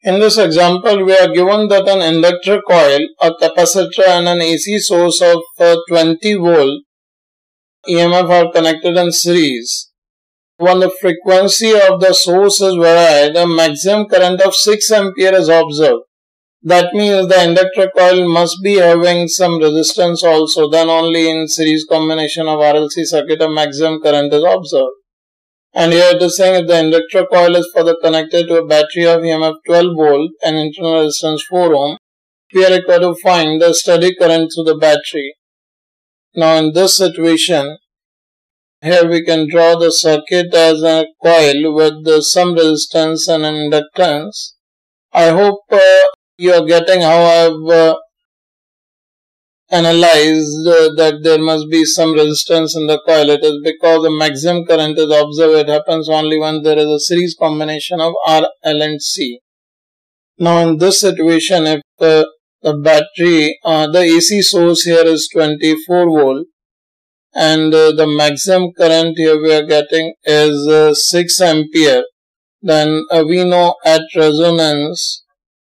In this example, we are given that an inductor coil, a capacitor and an AC source of 20 volt EMF are connected in series. When the frequency of the source is varied, a maximum current of 6 ampere is observed. That means the inductor coil must be having some resistance also, then only in series combination of RLC circuit a maximum current is observed. And here it is saying if the inductor coil is further connected to a battery of EMF 12 volt and internal resistance 4 ohm, we are required to find the steady current through the battery. Now in this situation, here we can draw the circuit as a coil with some resistance and an inductance. I hope you are getting how I have analyzed that there must be some resistance in the coil. It is because the maximum current is observed. It happens only when there is a series combination of R, L and C. Now in this situation, if the battery, the AC source here is 24 volt and the maximum current here we are getting is 6 ampere, then we know at resonance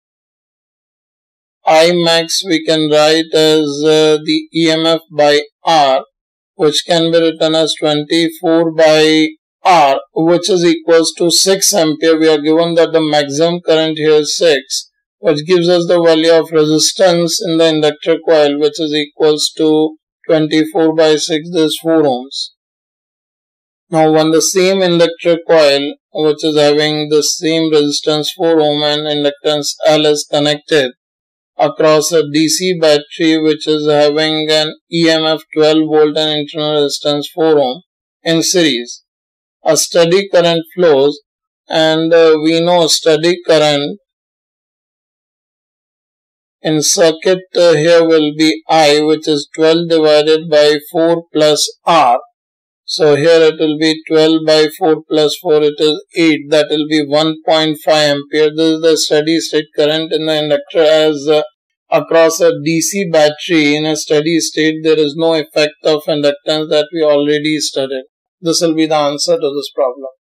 I max we can write as the EMF by R, which can be written as 24 by R, which is equals to 6 ampere. We are given that the maximum current here is 6, which gives us the value of resistance in the inductor coil, which is equals to 24 by 6, this is 4 ohms. Now when the same inductor coil, which is having the same resistance 4 ohm and inductance L is connected across a DC battery which is having an EMF 12 volt and internal resistance 4 ohm in series, a steady current flows, and we know steady current in circuit here will be I, which is 12 divided by 4 plus R. So here it will be 12 by 4 plus 4, it is 8, that will be 1.5 ampere. This is the steady state current in the inductor as across a DC battery. In a steady state there is no effect of inductance that we already studied. This will be the answer to this problem.